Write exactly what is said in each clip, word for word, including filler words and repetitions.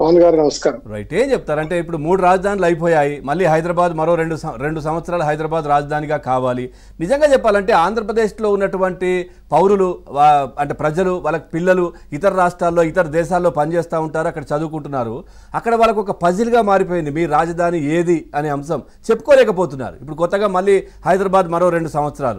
పవన్ గారు నమస్కారం. రైట్, ఏం చెప్తారంటే ఇప్పుడు మూడు రాజధానులు అయిపోయాయి, మళ్ళీ హైదరాబాద్ మరో రెండు రెండు సంవత్సరాలు హైదరాబాద్ రాజధానిగా కావాలి. నిజంగా చెప్పాలంటే ఆంధ్రప్రదేశ్లో ఉన్నటువంటి పౌరులు అంటే ప్రజలు, వాళ్ళ పిల్లలు ఇతర రాష్ట్రాల్లో ఇతర దేశాల్లో పనిచేస్తూ ఉంటారు, అక్కడ చదువుకుంటున్నారు. అక్కడ వాళ్ళకు ఒక పజిల్గా మారిపోయింది మీ రాజధాని ఏది అనే అంశం చెప్పుకోలేకపోతున్నారు. ఇప్పుడు కొత్తగా మళ్ళీ హైదరాబాద్ మరో రెండు సంవత్సరాలు.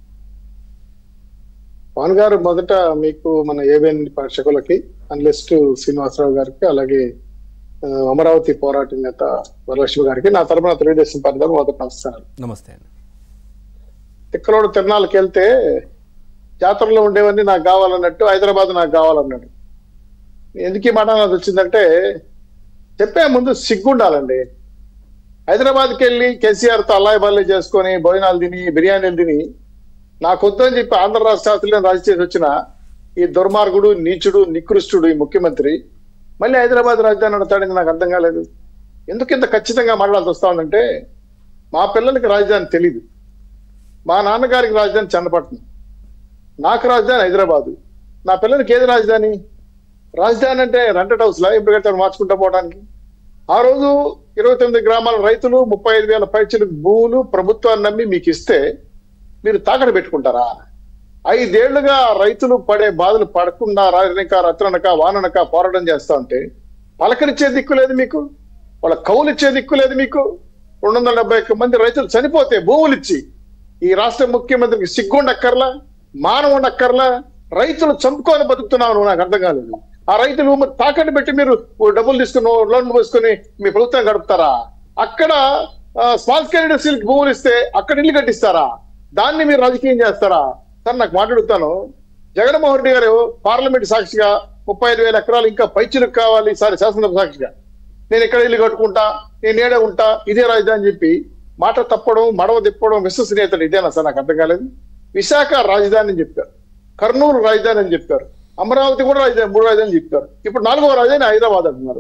పవన్ గారు, మొదట మీకు మన ఏబిఎన్ ప్రేక్షకులకి, అనలిస్ట్ శ్రీనివాసరావు గారికి, అలాగే అమరావతి పోరాట నేత వరలక్ష్మి గారికి నా తరపున తెలుగుదేశం పార్టీ మొదటి నమస్కారం. నమస్తే అండి. తిక్కలోడు తిరణాలకు వెళ్తే జాతరలో ఉండేవన్నీ నాకు కావాలన్నట్టు హైదరాబాద్ నాకు కావాలన్నాడు. ఎందుకు ఈ మాట నాకు వచ్చిందంటే, చెప్పే ముందు సిగ్గుండాలండి. హైదరాబాద్కి వెళ్ళి కేసీఆర్తో అల్లాయి బల్లి చేసుకొని భోజనాలు తిని బిర్యానీలు తిని నాకు వద్దని చెప్పి ఆంధ్ర రాష్ట్ర శాస్త్రులను రాజీ చేసి వచ్చిన ఈ దుర్మార్గుడు, నీచుడు, నికృష్టుడు ఈ ముఖ్యమంత్రి మళ్ళీ హైదరాబాద్ రాజధాని నడతాడని నాకు అర్థం కాలేదు. ఎందుకు ఇంత ఖచ్చితంగా మాట్లాడాల్సి వస్తా ఉందంటే, మా పిల్లలకి రాజధాని తెలీదు. మా నాన్నగారికి రాజధాని చన్నపట్నం, నాకు రాజధాని హైదరాబాదు. నా పిల్లలకి ఏది రాజధాని? రాజధాని అంటే రెంటెడ్ హౌస్లా ఎప్పుడు కట్టారు మార్చుకుంటూ పోవడానికి? ఆ రోజు ఇరవై తొమ్మిది గ్రామాల రైతులు ముప్పై ఐదు వేల పైచలు భూములు ప్రభుత్వాన్ని నమ్మి మీకు ఇస్తే మీరు తాకడ పెట్టుకుంటారా? ఐదేళ్లుగా రైతులు పడే బాధలు పడకుండా రాజనక రత్ననక వాననక పోరాటం చేస్తా ఉంటే పలకరిచ్చే దిక్కు లేదు మీకు, వాళ్ళ కౌలు ఇచ్చే దిక్కు లేదు మీకు. రెండు వందల డెబ్బై ఒక్క మంది రైతులు చనిపోతే భూములు ఇచ్చి ఈ రాష్ట్ర ముఖ్యమంత్రికి సిగ్గుండక్కర్లా, మానవుండక్కర్లా, రైతులు చంపుకొని బతుకుతున్నావు. నాకు అర్థం కాలేదు. ఆ రైతులు తాకట్టు పెట్టి మీరు డబ్బులు తీసుకుని లోన్ పోసుకొని మీ ప్రభుత్వం గడుపుతారా? అక్కడ స్మాల్ స్కేల్ ఇండస్ట్రీలకు భూములు ఇస్తే అక్కడ ఇల్లు కట్టిస్తారా? దాన్ని మీరు రాజకీయం చేస్తారా? సార్ నాకు మాట్లాడుతాను. జగన్మోహన్ రెడ్డి గారు పార్లమెంట్ సాక్షిగా ముప్పై ఐదు వేల ఎకరాలు ఇంకా పైచులకు కావాలి, సారీ శాసనసభ సాక్షిగా నేను ఎక్కడ ఇల్లు కట్టుకుంటా, నేను ఏడే ఉంటా, ఇదే రాజధాని చెప్పి మాట తప్పడం, మడవ తిప్పడం విశ్వసనీయతలు ఇదేనా సార్? నాకు అర్థం కాలేదు. విశాఖ రాజధాని అని చెప్పారు, కర్నూలు రాజధాని అని చెప్పారు, అమరావతి కూడా రాజధాని, మూడు రాజధాని చెప్పారు. ఇప్పుడు నాలుగవ రాజధాని హైదరాబాద్ అంటున్నారు.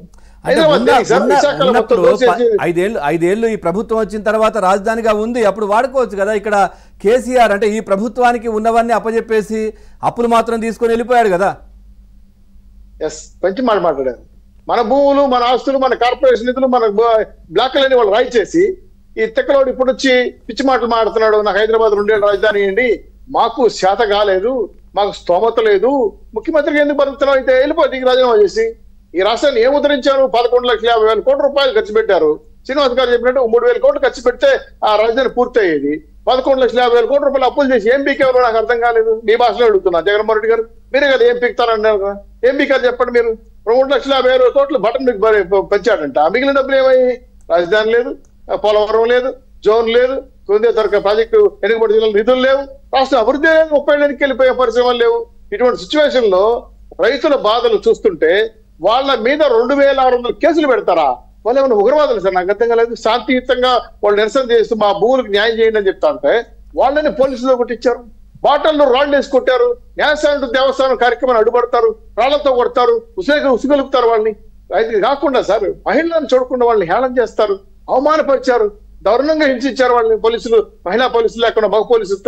ఐదేళ్ళు ఐదేళ్లు ఈ ప్రభుత్వం వచ్చిన తర్వాత రాజధానిగా ఉంది, అప్పుడు వాడుకోవచ్చు కదా. ఇక్కడ కేసీఆర్ అంటే ఈ ప్రభుత్వానికి ఉన్నవన్నీ అప్పచెప్పేసి అప్పులు మాత్రం తీసుకొని వెళ్ళిపోయాడు కదా. ఎస్, మంచి మాట మాట్లాడారు. మన భూములు, మన ఆస్తులు, మన కార్పొరేషన్ నిధులు, మన బ్లాక్లని వాళ్ళు రాయి చేసి ఈ తిక్కలోడు ఇప్పుడు వచ్చి పిచ్చి మాటలు మాడుతున్నాడు. నాకు హైదరాబాద్ రెండేళ్ళు రాజధాని ఏంటి, మాకు శాత కాలేదు, మాకు స్తోమత లేదు, ముఖ్యమంత్రికి ఎందుకు బతుకుతున్నావు? అయితే వెళ్ళిపోయి రాజీనామా చేసి ఈ రాష్ట్రాన్ని ఏం ఉద్ధరించారు? పదకొండు లక్షల యాభై వేల కోట్ల రూపాయలు ఖర్చు పెట్టారు. శ్రీనివాస్ గారు చెప్పినట్టు మూడు వేల కోట్లు ఖర్చు పెడితే ఆ రాజధాని పూర్తయ్యేది. పదకొండు లక్షల యాభై వేల కోట్ల రూపాయలు అప్పులు చేసి ఏం పీకేవారు? నాకు అర్థం కాలేదు. మీ భాషలో అడుగుతున్నా. జగన్మోహన్ రెడ్డి గారు మీరే కదా ఏం పీకుతారన్నారు కదా, ఏం పీకారు చెప్పండి మీరు? రెండు లక్షల యాభై వేల కోట్లు బటన్ పెంచాడంట. మిగిలిన డబ్బులు ఏమయ్యి? రాజధాని లేదు, పోలవరం లేదు, జోన్ లేదు, కుందే దొరక ప్రాజెక్టు వెనుకబడి జిల్లాలో నిధులు లేవు, రాష్ట్రం అభివృద్ధి లేదు, ముప్పై ఏళ్ళకి వెళ్ళిపోయే పరిశ్రమలు లేవు. ఇటువంటి సిచ్యువేషన్ లో రైతుల బాధలు చూస్తుంటే వాళ్ళ మీద రెండు వేల ఆరు వందల కేసులు పెడతారా? వాళ్ళు ఏమైనా ఉగ్రవాదులు సార్? నాకు అర్థం కాలేదు. శాంతియుతంగా వాళ్ళు నిరసన చేస్తూ మా భూములకు న్యాయం చేయండి అని చెప్తా ఉంటే వాళ్ళని పోలీసులు కొట్టించారు, బాటల్లో రాళ్ళు వేసి కొట్టారు, న్యాయస్థానం దేవస్థానం కార్యక్రమాన్ని అడ్డుపడతారు, రాళ్లతో కొడతారు, ఉసిగ ఉసిగలుపుతారు వాళ్ళని. అయితే కాకుండా సార్ మహిళలను చూడకుండా వాళ్ళని హేళన చేస్తారు, అవమానపరిచారు, దారుణంగా హింసించారు వాళ్ళని పోలీసులు. మహిళా పోలీసులు లేకుండా మగ పోలీసులతో.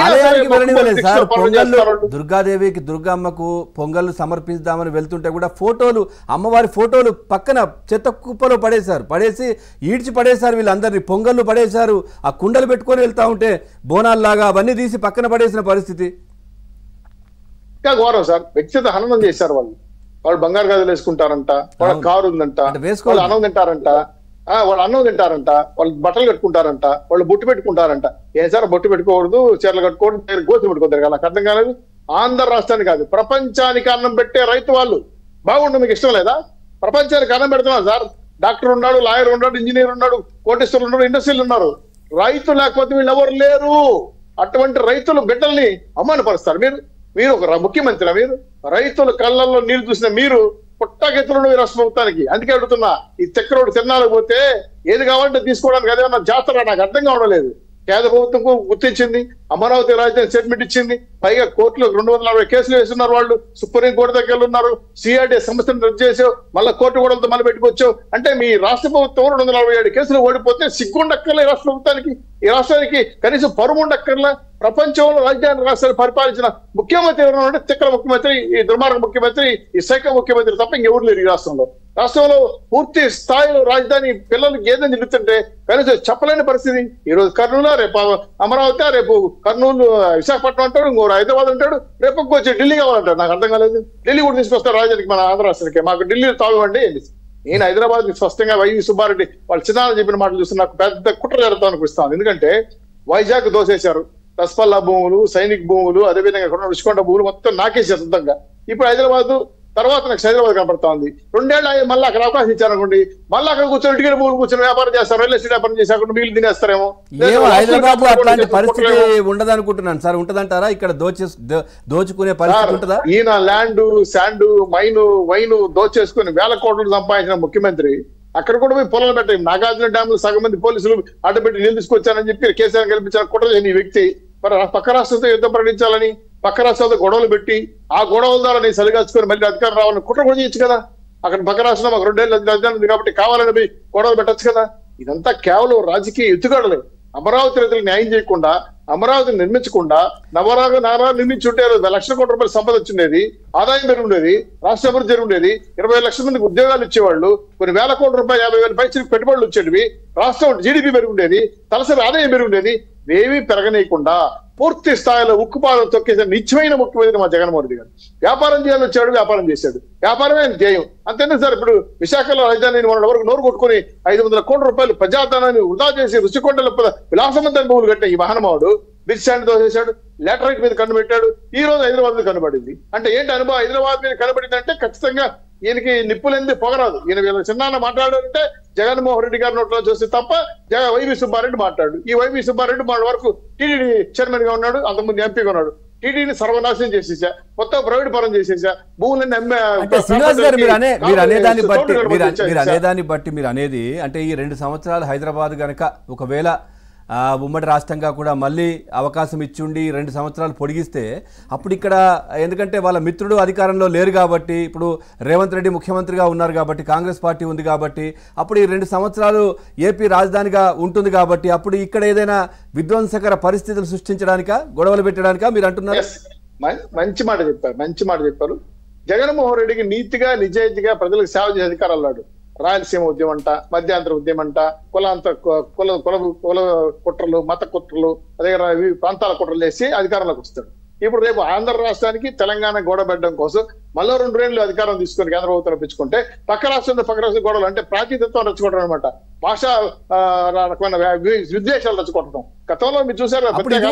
దుర్గాదేవికి, దుర్గమ్మకు పొంగల్ సమర్పిద్దామని వెళ్తుంటే కూడా ఫోటోలు, అమ్మవారి ఫోటోలు పక్కన చెత్త కుప్పలో పడేశారు, పడేసి ఈడ్చి పడేశారు వీళ్ళందరినీ. పొంగళ్ళు పడేశారు, ఆ కుండలు పెట్టుకొని వెళ్తా ఉంటే బోనాల్లాగా అవన్నీ తీసి పక్కన పడేసిన పరిస్థితి. ఇంకా ఘోరం సార్. వ్యక్తిగత హననం చేశారు వాళ్ళు. వాళ్ళు బంగారు గదులు వేసుకుంటారంట, వాళ్ళ కారు ఉందంట, వాళ్ళు అన్నం తింటారంట, వాళ్ళు అన్నం తింటారంట, వాళ్ళు బట్టలు కట్టుకుంటారంట, వాళ్ళు బొట్టు పెట్టుకుంటారంట. ఏ సార్ బొట్టు పెట్టుకోకూడదు, చీరలు కట్టుకోవడం, గోతులు పెట్టుకోతారు కదా. నాకు అర్థం కాలేదు. ఆంధ్ర రాష్ట్రానికి కాదు ప్రపంచానికి అన్నం పెట్టే రైతు వాళ్ళు. బాగుండు, మీకు ఇష్టం లేదా? ప్రపంచానికి అన్నం పెడుతున్నారు సార్. డాక్టర్ ఉన్నాడు, లాయర్ ఉన్నాడు, ఇంజనీర్ ఉన్నాడు, కోటేశ్వరులు ఉన్నారు, ఇండస్ట్రీలు ఉన్నారు. రైతు లేకపోతే వీళ్ళు ఎవరు లేరు. అటువంటి రైతులు బిడ్డల్ని అవమానపరుస్తారు మీరు. మీరు ఒక ముఖ్యమంత్రి, మీరు రైతుల కళ్ళల్లో నీళ్లు చూసిన మీరు పుట్టగెత్తులు ఈ రాష్ట్ర ప్రభుత్వానికి. అందుకే అడుగుతున్నా, ఈ చక్రోడు తిరణాలకు పోతే ఏది కావాలంటే తీసుకోవడానికి అదేమన్నా జాతర? నాకు అర్థం కావడం లేదు. కేంద్ర ప్రభుత్వం గుర్తించింది, అమరావతి రాజధాని స్టేట్మెంట్ ఇచ్చింది, పైగా కోర్టులో రెండు వందల నలభై కేసులు వేస్తున్నారు వాళ్ళు, సుప్రీం కోర్టు దగ్గర ఉన్నారు, సిఆర్డీ సంస్థను రద్దు చేసావు, మళ్ళీ కోర్టు గోడలతో మళ్ళీ పెట్టుకొచ్చావు. అంటే మీ రాష్ట్ర ప్రభుత్వం రెండు వందల నలభై ఏడు కేసులు ఓడిపోతే సిగ్గుండక్కర్లే రాష్ట్ర ప్రభుత్వానికి? ఈ రాష్ట్రానికి కనీసం పరువు ఉండక్కర్లా? ప్రపంచంలో రాజధాని రాష్ట్రాన్ని పరిపాలించిన ముఖ్యమంత్రి ఎవరు అంటే తిక్కల ముఖ్యమంత్రి, ఈ దుర్మార్గ ముఖ్యమంత్రి, ఈ సైకో ముఖ్యమంత్రి తప్ప ఇంకెవరు లేరు ఈ రాష్ట్రంలో. రాష్ట్రంలో పూర్తి స్థాయిలో రాజధాని పిల్లలకి ఏదైనా నిలుతుంటే కనీసం చెప్పలేని పరిస్థితి. ఈ రోజు కర్నూలు, రేపు అమరావతి, రేపు కర్నూలు విశాఖపట్నం అంటాడు, ఇంకో హైదరాబాద్ అంటాడు, రేపు వచ్చి ఢిల్లీ కావాలంటాడు. నాకు అర్థం కాలేదు. ఢిల్లీ కూడా తీసుకొస్తారు రాజధానికి, మన ఆంధ్ర రాష్ట్రానికి. మాకు ఢిల్లీ తాగండి. నేను హైదరాబాద్ కి స్పష్టంగా వైవి సుబ్బారెడ్డి వాళ్ళు చిన్న చెప్పిన మాటలు చూస్తే నాకు పెద్ద కుట్ర జరుగుతాం అనిపిస్తాను. ఎందుకంటే వైజాగ్ దోసేశారు, దసపల్లా భూములు, సైనిక్ భూములు, అదేవిధంగా రుషికొండ భూములు మొత్తం నాకేసారు సొంతంగా. ఇప్పుడు హైదరాబాద్ తర్వాత నాకు హైదరాబాద్ కనపడతా ఉంది. రెండేళ్ళు మళ్ళీ అక్కడ అవకాశం ఇచ్చారనుకోండి, మళ్ళీ అక్కడ కూర్చొని టికెట్ భూములు కూర్చొని వ్యాపారం చేస్తారు, రియల్ ఎస్టేట్ వ్యాపారం చేసి మిగిలి తినేస్తారేమో. హైదరాబాద్ లో అట్లాంటి పరిస్థితి ఉండదు అనుకుంటున్నాను సార్. ఉంటదంటారా ఇక్కడ దోచే దోచుకునే పరిస్థితి ఉంటుందా? ఈయన ల్యాండ్, శాండ్, మైను, వైను దోచేసుకుని వేల కోట్లు సంపాదించిన ముఖ్యమంత్రి అక్కడ కూడా పోయి పొలాలు పెట్టాయి. నాగార్జున డ్యామ్ లో సగం మంది పోలీసులు అడ్డపెట్టి నీళ్ళు తీసుకొచ్చారని చెప్పి కేసీఆర్ గెలిపించాలని కుట్ర చేయని ఈ వ్యక్తి మరి పక్క రాష్ట్రంతో యుద్ధం ప్రకటించాలని, పక్క రాష్ట్రాలతో గొడవలు పెట్టి ఆ గొడవల ద్వారా నేను సరిగాచుకొని మళ్ళీ అధికారం రావాలని కుట్ర కూడా చేయొచ్చు కదా. అక్కడ పక్క రాష్ట్రం మాకు రెండేళ్ళు రాజధాని ఉంది కాబట్టి కావాలని పోయి గొడవలు పెట్టచ్చు కదా. ఇదంతా కేవలం రాజకీయ ఎత్తుగడలే. అమరావతి రైతులు న్యాయం చేయకుండా, అమరావతిని నిర్మించకుండా, నవరాగ నగరాలు నిర్మించుంటే లక్షల కోట్ల రూపాయల సంపద వచ్చిండేది, ఆదాయం పెరుగుండేది, రాష్ట్ర అభివృద్ధి జరుగుండేది, ఇరవై లక్షల మందికి ఉద్యోగాలు ఇచ్చేవాళ్ళు, కొన్ని వేల కోట్ల రూపాయలు, యాభై వేల పైసలు పెట్టుబడులు వచ్చేటివి, రాష్ట్రం జీడిపి పెరుగుండేది, తలసరి ఆదాయం పెరుగుండేది. ఏమీ పెరగనీయకుండా పూర్తి స్థాయిలో ఉక్కుపాదం తొక్కేసిన నిత్యమైన ముఖ్యమంత్రి మా జగన్మోహన్ రెడ్డి గారు. వ్యాపారం చేయాలని వచ్చాడు, వ్యాపారం చేశాడు. వ్యాపారమే ధ్యేయం. అంతేనా సార్? ఇప్పుడు విశాఖలో రాజధాని మొన్న వరకు నోరు కొట్టుకుని ఐదు వందల కోట్ల రూపాయలు ప్రజాధనాన్ని వృధా చేసి రుచికొండల విలాసవంతమైన భూములు కట్టే ఈ మహానుభావుడు బిగ్ స్టాండ్ దోసేశాడు, లాటరైట్ మీద కనబెట్టాడు. ఈ రోజు హైదరాబాద్ మీద కనబడింది. అంటే ఏంటి అనుభవం? హైదరాబాద్ మీద కనబడింది అంటే ఖచ్చితంగా ఈయనకి నిప్పులేంది పొగరాదు. ఈయన వీళ్ళ చిన్నాన్న మాట్లాడారంటే జగన్మోహన్ రెడ్డి గారి నోట్లో చూస్తే తప్ప జగ వైవి సుబ్బారెడ్డి మాట్లాడు. ఈ వైవి సుబ్బారెడ్డి మన వరకు టీడీడీ చైర్మన్ గా ఉన్నాడు, అంతకుముందు ఎంపీగా ఉన్నాడు. టీడీని సర్వనాశనం చేసేసా, మొత్తం ప్రైవేట్ పరం చేసేసా, భూములన్నీ అమ్మే. శ్రీనివాస్ గారు మీరు అనే మీరు అనేదాన్ని బట్టి మీరు అనేదాన్ని బట్టి మీరు అనేది అంటే ఈ రెండు సంవత్సరాలు హైదరాబాద్ గనక ఒకవేళ ఉమ్మడి రాష్ట్రంగా కూడా మళ్ళీ అవకాశం ఇచ్చుండి రెండు సంవత్సరాలు పొడిగిస్తే అప్పుడు ఇక్కడ ఎందుకంటే వాళ్ళ మిత్రుడు అధికారంలో లేరు కాబట్టి, ఇప్పుడు రేవంత్ రెడ్డి ముఖ్యమంత్రిగా ఉన్నారు కాబట్టి, కాంగ్రెస్ పార్టీ ఉంది కాబట్టి, అప్పుడు ఈ రెండు సంవత్సరాలు ఏపీ రాజధానిగా ఉంటుంది కాబట్టి అప్పుడు ఇక్కడ ఏదైనా విధ్వంసకర పరిస్థితులు సృష్టించడానికా, గొడవలు పెట్టడానికా మీరు అంటున్నారు? మంచి మాట చెప్పారు, మంచి మాట చెప్పారు. జగన్మోహన్ రెడ్డికి నీతిగా నిజాయితీగా ప్రజలకు సేవ చేసే అధికారాలు అన్నాడు. రాయలసీమ ఉద్యమం అంట, మధ్యాంతర ఉద్యమం అంట, కులాంతర కుల కుల కుల కుట్రలు, మత కుట్రలు, అదే ప్రాంతాల కుట్రలు చేసి అధికారంలోకి వస్తాడు. ఇప్పుడు రేపు ఆంధ్ర రాష్ట్రానికి తెలంగాణ గొడవబెట్టడం కోసం మళ్ళీ రెండు రేళ్లు అధికారం తీసుకొని కేంద్ర ప్రభుత్వం రప్పించుకుంటే పక్క రాష్ట్రంతో పక్క రాష్ట్రం గొడవలు అంటే ప్రాతినిధ్యం రచ్చుకోవడం అనమాట. భాషా రకమైన విద్వేషాలు రచ్చుకోవడం గతంలో మీరు చూసారు.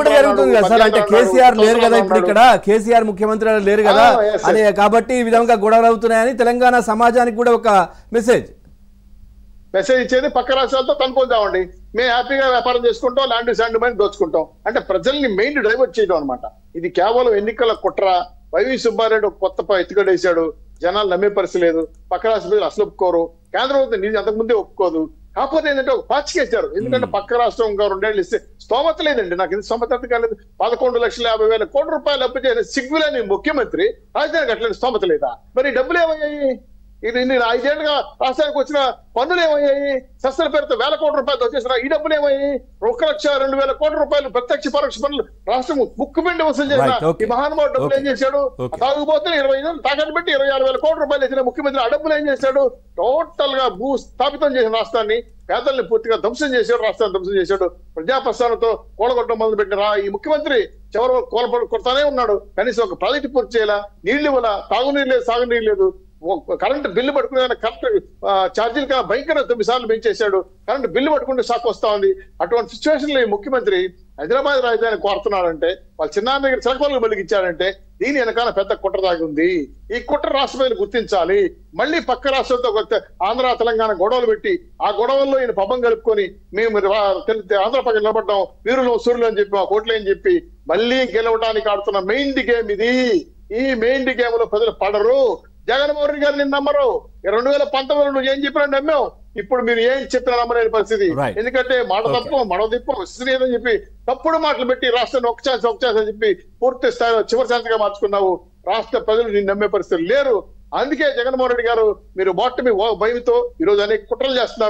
కేసీఆర్ లేరు కదా ఇప్పుడు ఇక్కడ, కేసీఆర్ ముఖ్యమంత్రి లేరు కదా అదే కాబట్టి ఈ విధంగా గొడవలు అవుతున్నాయని తెలంగాణ సమాజానికి కూడా ఒక మెసేజ్ మెసేజ్ ఇచ్చేది పక్క రాష్ట్రాలతో కనుక్కుందామండి, మేము హ్యాపీగా వ్యాపారం చేసుకుంటాం, ల్యాండ్ శాండ్ మైన్ దోచుకుంటాం అంటే ప్రజల్ని మెయిన్ డైవర్ట్ చేయడం అనమాట. ఇది కేవలం ఎన్నికల కుట్ర. వైవి సుబ్బారెడ్డి ఒక కొత్త ఎత్తుగడేశాడు, జనాలు నమ్మే పరిస్థితి లేదు, పక్క రాష్ట్ర ప్రజలు అసలు ఒప్పుకోరు, కేంద్ర ప్రభుత్వం నిధి అంతకుముందే ఒప్పుకోదు. కాకపోతే ఏంటంటే ఒక పాచికేశారు. ఎందుకంటే పక్క రాష్ట్రం ఇంకా రెండేళ్ళు ఇస్తే స్తోమత లేదండి. నాకు ఇది స్తోమత కాలేదు. పదకొండు లక్షల యాభై వేల కోట్ల రూపాయలు అప్పు చేసిన సిగ్గులేని ముఖ్యమంత్రి రాజధానికి అట్లని స్తోమత లేదా? మరి డబ్బులు ఏమయ్యాయి? ఇది నేను ఐదేళ్లుగా రాష్ట్రానికి వచ్చిన పన్నులు ఏమయ్యాయి? సస్యల పేరుతో వేల కోట్ల రూపాయలు వచ్చేసిన ఈ డబ్బులు ఏమయ్యాయి? ఒక లక్ష రెండు వేల కోట్ల రూపాయలు ప్రత్యక్ష పరోక్ష పనులు రాష్ట్రం ముక్కు పిండి వసూలు చేసిన ఈ మహానుభావుడు డబ్బులు ఏం చేశాడు? తాగుబోతే ఇరవై తాకట్టు పెట్టి ఇరవై ఆరు వేల కోట్ల రూపాయలు ఇచ్చిన ముఖ్యమంత్రి ఆ డబ్బులు ఏం చేశాడు? టోటల్ గా భూ స్థాపితం చేసిన రాష్ట్రాన్ని, పేదల్ని పూర్తిగా ధ్వంసం చేశాడు, రాష్ట్రాన్ని ధ్వంసం చేశాడు. ప్రజాప్రస్థానంతో కూలగొట్టడం మొదలు పెట్టిన ఈ ముఖ్యమంత్రి చివరి కూల కొడతానే ఉన్నాడు. కనీసం ఒక ప్రాజెక్టు పూర్తి చేయాల, నీళ్లు ఇవ్వాల, తాగునీరు లేదు, సాగునీరు లేదు, కరెంటు బిల్లు పట్టుకునే కరెంట్ ఛార్జీలు కన్నా భయంకర తొమ్మిది సార్లు పెంచేశాడు. కరెంటు బిల్లు పట్టుకుంటే షాక్ వస్తా ఉంది. అటువంటి సిచ్యువేషన్ లో ఈ ముఖ్యమంత్రి హైదరాబాద్ రాజధాని కోరుతున్నాడంటే, వాళ్ళ చిన్న దగ్గర చిలకపల్లి బలిగిచ్చాడంటే దీని వెనకాల పెద్ద కుట్ర దాగి ఉంది. ఈ కుట్ర రాష్ట్ర ప్రజలు గుర్తించాలి. మళ్ళీ పక్క రాష్ట్రంతో ఆంధ్ర తెలంగాణ గొడవలు పెట్టి ఆ గొడవల్లో ఈయన పబ్బం కలుపుకొని మేము ఆంధ్ర పక్కన నిలబడ్డాం, వీరులు సూర్యులు అని చెప్పి మా కోట్లు అని చెప్పి మళ్ళీ గెలవడానికి ఆడుతున్న మెయిన్ గేమ్ ఇది. ఈ మెయిన్ గేమ్ లో ప్రజలు పడరు. జగన్మోహన్ రెడ్డి గారు నిన్ను నమ్మరు. రెండు వేల పంతొమ్మిదిలో నువ్వు ఏం చెప్పినా నమ్మావు, ఇప్పుడు మీరు ఏం చెప్పినా నమ్మలేని పరిస్థితి. ఎందుకంటే మాట తప్పు మడవ తిప్పు విశ్వనీయని చెప్పి తప్పుడు మాటలు పెట్టి రాష్ట్రాన్ని ఒక ఛాన్స్ ఒక ఛాన్స్ అని చెప్పి పూర్తి స్థాయిలో చివరి ఛాన్స్గా మార్చుకున్నావు. రాష్ట్ర ప్రజలు నిన్ను నమ్మే పరిస్థితులు లేరు. అందుకే జగన్మోహన్ రెడ్డి గారు మీరు బాటమి భయంతో ఈ రోజు అనేక కుట్రలు చేస్తున్నారు.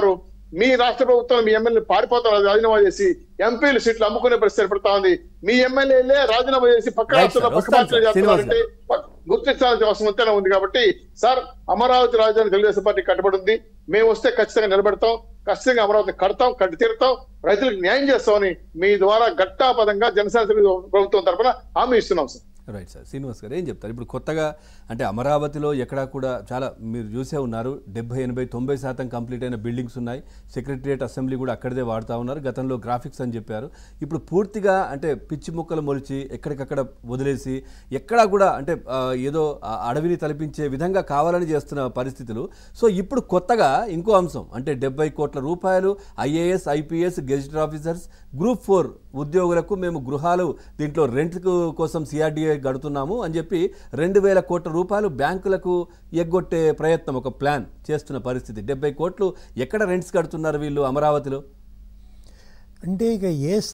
మీ రాష్ట్ర ప్రభుత్వం మీ ఎమ్మెల్యే పారిపోతారు రాజీనామా చేసి ఎంపీలు సీట్లు అమ్ముకునే పరిస్థితి ఏర్పడతా ఉంది. మీ ఎమ్మెల్యేలే రాజీనామా చేసి పక్క Right, రాష్ట్రంలో sir. పక్క వస్తాను, పార్టీలు sir. చేస్తున్నారంటే గుర్తించాల్సిన అవసరం ఎంతైనా ఉంది. కాబట్టి సార్ అమరావతి రాజధాని తెలుగుదేశం పార్టీ కట్టుబడి ఉంది. మేము వస్తే ఖచ్చితంగా నిలబెడతాం, ఖచ్చితంగా అమరావతిని కడతాం, కట్టి తీరుతాం, రైతులకు న్యాయం చేస్తామని మీ ద్వారా ఘట్టాపదంగా జనసేన ప్రభుత్వం తరఫున హామీ ఇస్తున్నాం సార్. Right sir. శ్రీనివాస్ గారు ఏం చెప్తారు? ఇప్పుడు కొత్తగా అంటే అమరావతిలో ఎక్కడా కూడా చాలా మీరు చూసే ఉన్నారు, డెబ్బై ఎనభై తొంభై శాతం కంప్లీట్ అయిన బిల్డింగ్స్ ఉన్నాయి. సెక్రటరియట్ అసెంబ్లీ కూడా అక్కడిదే వాడుతూ ఉన్నారు. గతంలో గ్రాఫిక్స్ అని చెప్పారు. ఇప్పుడు పూర్తిగా అంటే పిచ్చి ముక్కలు మొలిచి ఎక్కడికక్కడ వదిలేసి ఎక్కడా కూడా అంటే ఆ, ఏదో ఆ అడవిని తలపించే విధంగా కావాలని చేస్తున్న పరిస్థితులు. సో ఇప్పుడు కొత్తగా ఇంకో అంశం అంటే డెబ్బై కోట్ల రూపాయలు IAS IPS gazetted officers group four ఉద్యోగులకు మేము గృహాలు దీంట్లో రెంట్ కోసం సిఆర్డీఏ గడుతున్నాము అని చెప్పి రెండు వేల కోట్ల రూపాయలు బ్యాంకులకు ఎగ్గొట్టే ప్రయత్నం, ఒక ప్లాన్ చేస్తున్న పరిస్థితి. డెబ్బై కోట్లు ఎక్కడ రెంట్స్ కడుతున్నారు వీళ్ళు అమరావతిలో? అంటే ఇక ఏ